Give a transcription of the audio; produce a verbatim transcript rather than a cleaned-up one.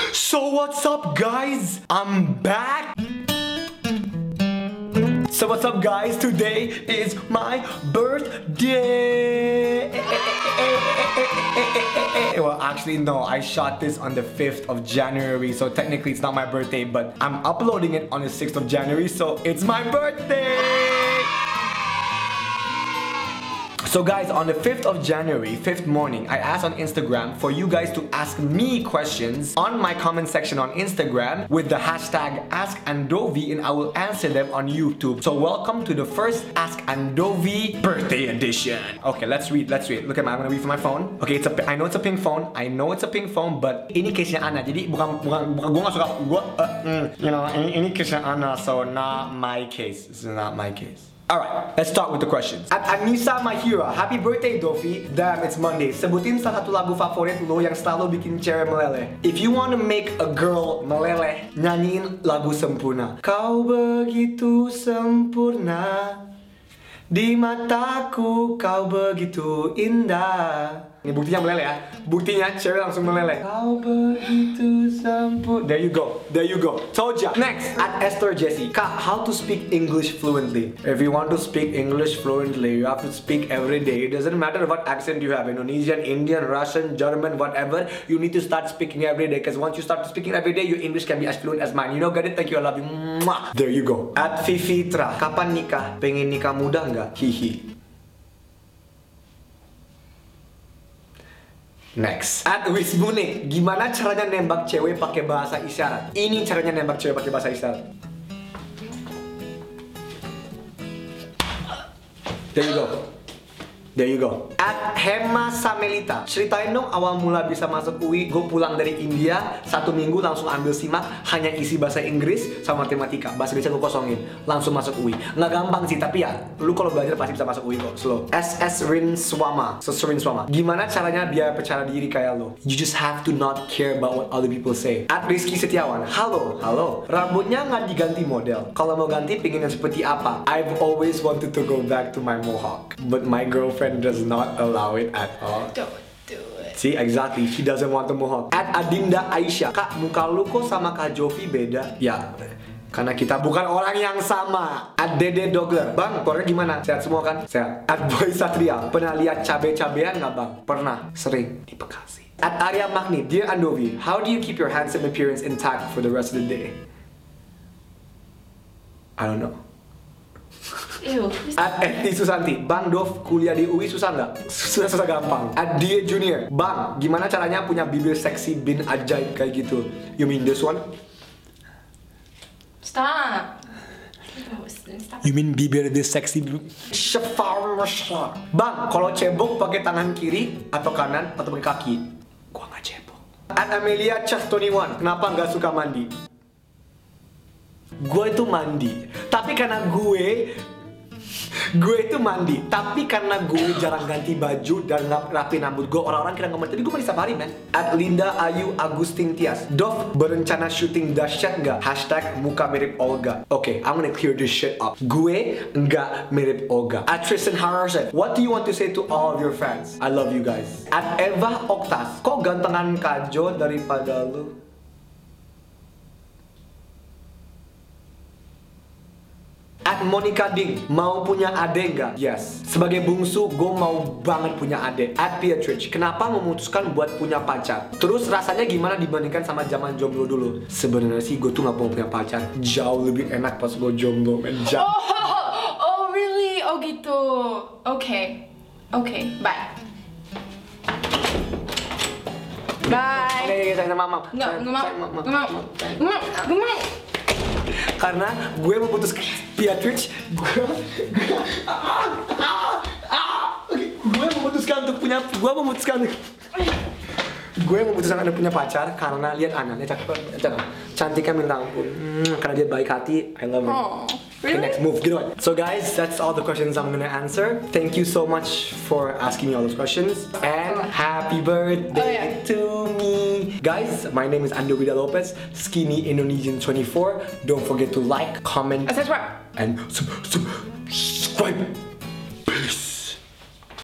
So what's up guys? I'm back! So what's up guys? Today is my birthday! Well, actually no, I shot this on the fifth of January, so technically it's not my birthday, but I'm uploading it on the sixth of January, so it's my birthday! So guys, on the fifth of January, fifth morning, I asked on Instagram for you guys to ask me questions on my comment section on Instagram with the hashtag Ask Andovi, and I will answer them on YouTube. So welcome to the first Ask Andovi birthday edition. Okay, let's read, let's read. Look at my, I'm gonna read from my phone. Okay, it's a, I know it's a pink phone, I know it's a pink phone, but ini case-nya Ana, jadi bukan, bukan, bukan gue gak suka, gue, uh, mm, you know, ini, ini case-nya Ana, so not my case. This is not my case. Alright, let's start with the questions. At Anissa Mahira, happy birthday Dovi. Damn, it's Monday. Sebutin salah satu lagu favorit lo yang selalu bikin cewek meleleh. If you want to make a girl meleleh, nyanyiin lagu Sempurna. Kau begitu sempurna, di mataku kau begitu indah. Ini buktinya meleleh ya. Buktinya cewek langsung meleleh. Kau begitu sempurna. There you go. There you go. Told ya. Next, at Esther Jessie. Kak, how to speak English fluently? If you want to speak English fluently, you have to speak every day. It doesn't matter what accent you have. Indonesian, Indian, Russian, German, whatever. You need to start speaking every day. Because once you start speaking every day, your English can be as fluent as mine. You know, get it? Thank you. I love you. Mwah. There you go. At Fifitra. Kapan nikah? Pengen nikah muda nggak? Hihi. Next, at Wisbune, gimana caranya nembak cewek pakai bahasa isyarat? Ini caranya nembak cewek pakai bahasa isyarat. There you go. There you go. At Hema Samelita, ceritain dong awal mula bisa masuk U I. Gue pulang dari India, satu minggu langsung ambil simak, hanya isi bahasa Inggris sama matematika. Bahasa Indonesia gue kosongin, langsung masuk U I. Nggak gampang sih, tapi ya, lu kalau belajar pasti bisa masuk U I kok, slow. S S Rin Swama, so Rin Swama. Gimana caranya biar percaya diri kayak lo? You just have to not care about what other people say. At Rizky Setiawan, halo, halo. Rambutnya nggak diganti model. Kalau mau ganti, pengen yang seperti apa? I've always wanted to go back to my mohawk, but my girlfriend does not allow it at all. Don't do it. See, exactly. She doesn't want the mohawk. At Adinda Aisyah, Kak, muka lu kok sama Kak Jovi beda? Ya, karena kita bukan orang yang sama. At Dede Dogler, Bang, keluarga gimana? Sehat semua kan? Sehat. At Boy Satria, pernah lihat cabe-cabean nggak Bang? Pernah, sering di Bekasi. At Arya Magni, Dear Andovi, how do you keep your handsome appearance intact for the rest of the day? I don't know. Ew. At Eti Susanti, Bang Dov, kuliah di U I susah nggak? Susah-susah gampang. At Die Junior, Bang, gimana caranya punya bibir seksi bin ajaib kayak gitu? You mean this one? Stop. Stop. You mean bibir this seksi dulu? Bang, kalau cebok pakai tangan kiri atau kanan atau pakai kaki? Gua nggak cebok. At Amelia Chas dua puluh satu, kenapa nggak suka mandi? Gue itu mandi, tapi karena gue Gue itu mandi, tapi karena gue jarang ganti baju dan rapi rambut gue, orang-orang kira nggak tapi gue mandi setiap hari, man. At Linda Ayu Agustin Tias, Dov, berencana syuting dahsyat nggak? Hashtag muka mirip Olga. Oke, okay, I'm gonna clear this shit up. Gue nggak mirip Olga. At Tristan Harrison, what do you want to say to all of your fans? I love you guys. At Eva Oktas, kok gantengan Kajo daripada lu? At Monica Ding, mau punya adek nggak? Yes. Sebagai bungsu, gue mau banget punya adek. At Beatrice, kenapa memutuskan buat punya pacar? Terus rasanya gimana dibandingkan sama zaman jomblo dulu? Sebenarnya sih gue tuh nggak mau punya pacar. Jauh lebih enak pas gue jomblo, men. Jauh. Oh, oh really? Oh gitu. Oke, oke, bye. Bye. Oke, saya sama mama. Nggak, nggak mau, nggak mau, nggak mau, nggak mau. Karena gue memutuskan Beatrice, gue, gue memutuskan untuk punya, gue memutuskan, gue memutuskan untuk punya pacar karena lihat anaknya cakep, cakep, cantiknya minta ampun, hmm, karena dia baik hati, I love her. Oh, okay, really? next move, get on. So guys, that's all the questions I'm gonna answer. Thank you so much for asking me all those questions, and happy birthday Oh, yeah. to me. Guys, my name is Ando Vida Lopez, Skinny Indonesian twenty-four. Don't forget to like, comment, Subscribe. and sub- sub- subscribe.